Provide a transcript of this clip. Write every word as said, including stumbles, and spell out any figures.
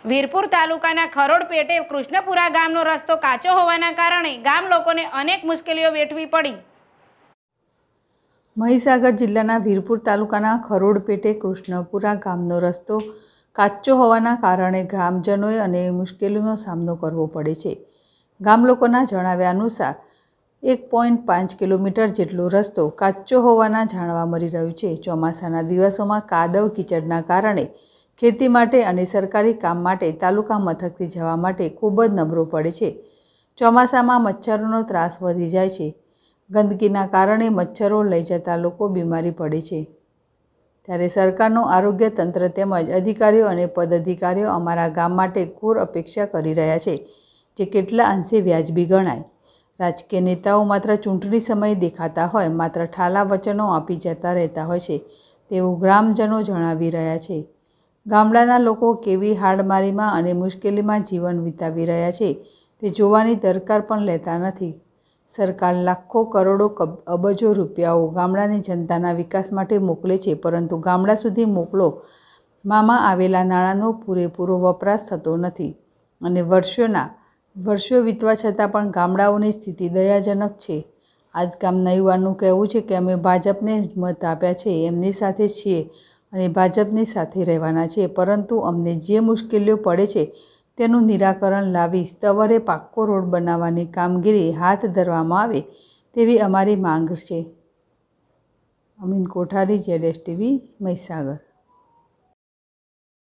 વીરપુર તાલુકાના ખરોડ પેટે કૃષ્ણપુરા ગામનો રસ્તો કાચો હોવાના કારણે ગામ લોકોને અનેક મુશ્કેલીઓ વેઠવી પડી. મહીસાગર જિલ્લાના વીરપુર તાલુકાના ખરોડ પેટે કૃષ્ણપુરા ગામનો રસ્તો કાચો હોવાના કારણે ગ્રામજનોએ અનેક મુશ્કેલીઓનો સામનો કરવો પડે છે. ગામ લોકોના જણાવ્યા અનુસાર એક પોઈન્ટ પાંચ કિલોમીટર જેટલો રસ્તો કાચો હોવાના જાણવા મળી રહ્યું છે. ચોમાસાના દિવસોમાં કાદવ કીચડના કારણે ખેતી માટે અને સરકારી કામ માટે તાલુકા મથકથી જવા માટે ખૂબ જ નબળો પડે છે. ચોમાસામાં મચ્છરોનો ત્રાસ વધી જાય છે. ગંદકીના કારણે મચ્છરો લઈ જતા લોકો બીમારી પડે છે. ત્યારે સરકારનું આરોગ્ય તંત્ર તેમજ અધિકારીઓ અને પદાધિકારીઓ અમારા ગામ માટે ઘોર અપેક્ષા કરી રહ્યા છે, જે કેટલા અંશે વ્યાજબી ગણાય. રાજકીય નેતાઓ માત્ર ચૂંટણી સમયે દેખાતા હોય, માત્ર ઠાલા વચનો આપી જતા રહેતા હોય છે તેવું ગ્રામજનો જણાવી રહ્યા છે. ગામડાના લોકો કેવી હાડમારીમાં અને મુશ્કેલીમાં જીવન વિતાવી રહ્યા છે તે જોવાની દરકાર પણ લેતા નથી. સરકાર લાખો કરોડો અબજો રૂપિયાઓ ગામડાની જનતાના વિકાસ માટે મોકલે છે, પરંતુ ગામડા સુધી મોકલો મામાં આવેલા નાણાંનો પૂરેપૂરો વપરાશ થતો નથી અને વર્ષોના વર્ષો વીતવા છતાં પણ ગામડાઓની સ્થિતિ દયાજનક છે. આજ ગામના યુવાનનું કહેવું છે કે અમે ભાજપને મત આપ્યા છે, એમની સાથે છીએ અને ભાજપની સાથે રહેવાના છે, પરંતુ અમને જે મુશ્કેલીઓ પડે છે તેનું નિરાકરણ લાવી સત્વરે પાક્કો રોડ બનાવવાની કામગીરી હાથ ધરવામાં આવે તેવી અમારી માંગ છે. Amin Kothari, Z S TV, Mahisagar.